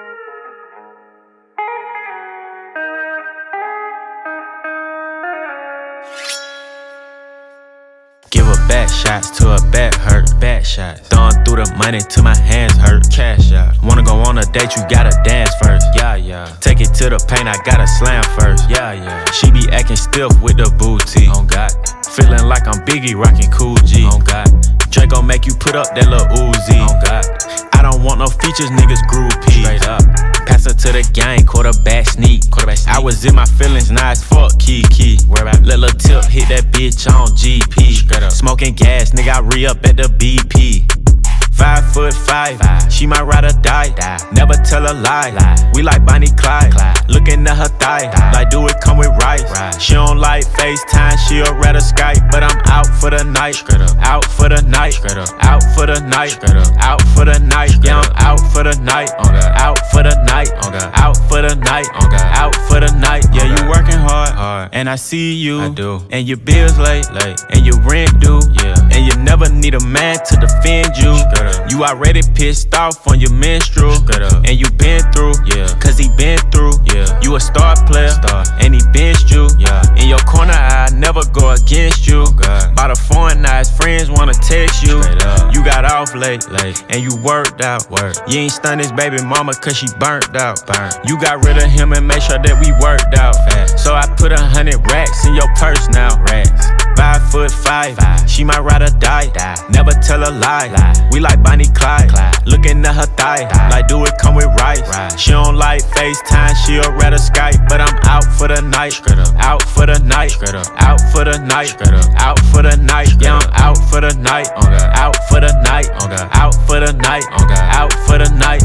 Give a back shots to a back hurt. Back shots. Throwing through the money till my hands hurt. Cash out. Wanna go on a date, you gotta dance first. Yeah, yeah. Take it to the paint, I gotta slam first. Yeah, yeah. She be acting stiff with the booty. On God. Feeling like I'm Biggie rockin' Cool G. On God. Drake gon' make you put up that little Uzi. On God. I don't want no features, niggas groupie. Straight up. Pass her to the gang, quarterback sneak. I was in my feelings, now it's fuck Kiki. Let lil' tip hit that bitch on GP. Smoking gas, nigga, I re-up at the BP. 5'5", she might ride or die. Never tell a lie. We like Bonnie Clyde. Looking at her thigh, like do it come with rice. She don't like FaceTime, she'll rather Skype. But I'm out for the night, out for the night, out for the night, out for the night. Yeah, I'm out for the night, out for the night, out for the night, out for the night. Yeah, you working hard, and I see you. I do. And your bills late, and your rent due. And you never need a man to defend you. You already pissed off on your menstrual, and you been through, cause he been through. You a star player, and he benched you. In your corner, I never go against you. By the foreign nights, friends wanna text you. You got off late, and you worked out. You ain't stunned his baby mama cause she burnt out. You got rid of him and made sure that we worked out. So I put 100 racks in your purse now. 5'5", she might ride or die. Never tell a lie. We like Bonnie Clyde. Looking at her thigh, like do it come with rice. She don't like FaceTime, she'll rather Skype. But I'm out for the night, out for the night, out for the night, out for the night. Yeah, I'm out for the night, out for the night, out for the night, out for the night.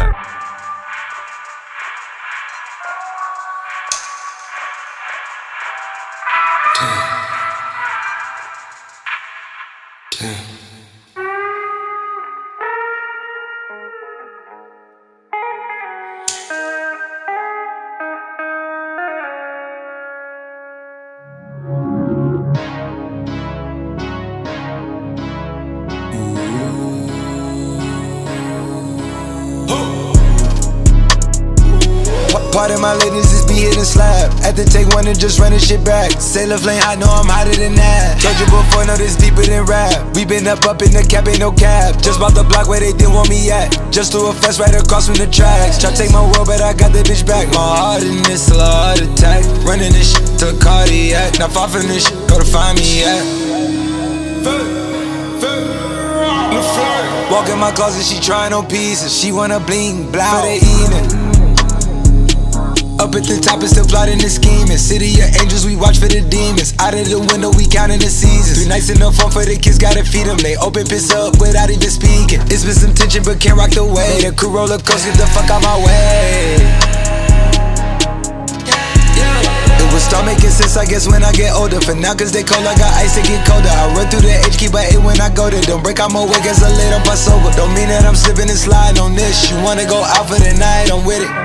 Part of my ladies just be hitting slap. Had to take one and just run this shit back. Sailor flame, I know I'm hotter than that. Told you before, know this deeper than rap. We been up in the cap, ain't no cap. Just bought the block where they didn't want me at. Just threw a fest right across from the tracks. Try to take my world, but I got the bitch back. My heart in this, a heart attack. Running this shit to cardiac. Not far from this shit, go to find me at. Walk in my closet, she trying on pieces. She wanna bling, blah, for the evening. Up at the top and still plotting the scheming. City of angels, we watch for the demons. Out of the window, we counting the seasons. 3 nights in the phone for the kids, gotta feed them. They open piss up without even speaking. It's been some tension, but can't rock the way. The crew roller coaster, get the fuck out my way. It will start making sense, I guess, when I get older. For now, cause they cold, I got ice to get colder. I run through the H, keep by 8 when I go there. Don't break out my wig as I lay up, I sober. Don't mean that I'm slipping and sliding on this. You wanna go out for the night, I'm with it.